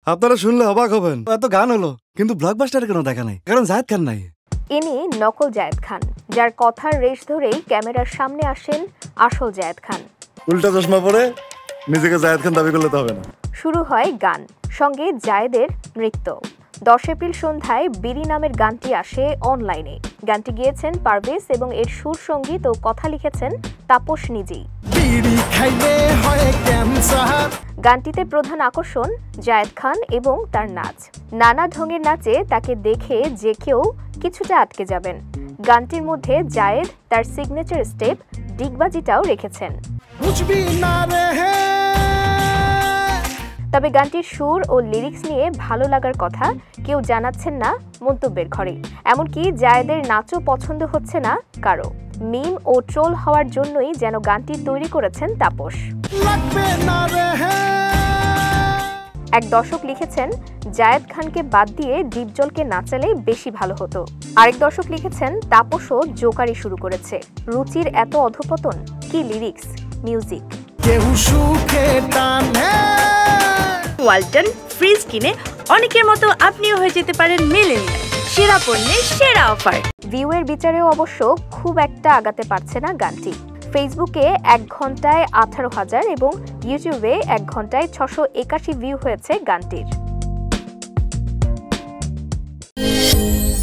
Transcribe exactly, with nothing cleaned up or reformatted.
আপনারা শুনলে অবাক হবেন, এত গান হলো কিন্তু ব্লকবাস্টারে কোনো দেখা নাই, কারণ জায়েদ খান নাই। ইনি নকল জায়েদ খান, যার কথার রেশ ধরেই ক্যামেরার সামনে আসেন আসল জায়েদ খান। উল্টা চশমা পরে নিজেকে জায়েদ খান দাবি করলে তো হবে না। শুরু হয় গান, সঙ্গে জায়েদের নৃত্য। দশ এপ্রিল সন্ধ্যায় বিড়ি নামের গানটি আসে অনলাইনে। গানটি গেয়েছেন পারভেজ এবং এর সুর সঙ্গীত ও কথা লিখেছেন তাপস নিজেই। গানটিতে প্রধান আকর্ষণ জায়েদ খান এবং তার নাচ। নানা ঢঙের নাচে তাকে দেখে যে কেউ কিছুটা আটকে যাবেন। গানটির মধ্যে জায়েদ তার সিগনেচার স্টেপ ডিগবাজিটাও রেখেছেন। তবে গানটির সুর ও লিরিক্স নিয়ে ভালো লাগার কথা কেউ জানাচ্ছেন না মন্তব্যের ঘরে। এমনকি জায়েদের নাচও পছন্দ হচ্ছে না কারো। মিম ও ট্রোল হওয়ার জন্যই যেন গানটি তৈরি করেছেন তাপস। এক দর্শক লিখেছেন, জায়েদ খানকে বাদ দিয়ে ডিপজলকে নাচালে বেশি ভালো হতো। আরেক দর্শক লিখেছেন, তাপসও জোকারি শুরু করেছে। রুচির এত অধপতন, কি লিরিক্স, মিউজিক। ওয়ালটন ফ্রিজ কিনে অনেকের মতো আপনিও হয়ে যেতে পারেন মিলেনিয়াল। সেরা পণ্যের সেরা অফার। ভিউয়ের বিচারেও অবশ্য খুব একটা আগাতে পারছে না গানটি। ফেসবুকে এক ঘন্টায় আঠারো হাজার এবং ইউটিউবে এক ঘন্টায় ছশো একাশি ভিউ হয়েছে গানটির।